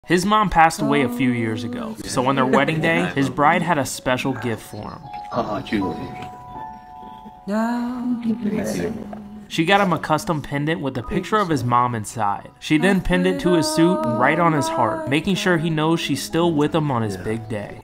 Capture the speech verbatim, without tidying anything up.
His mom passed away a few years ago, so on their wedding day, his bride had a special gift for him. She got him a custom pendant with a picture of his mom inside. She then pinned it to his suit right on his heart, making sure he knows she's still with him on his big day.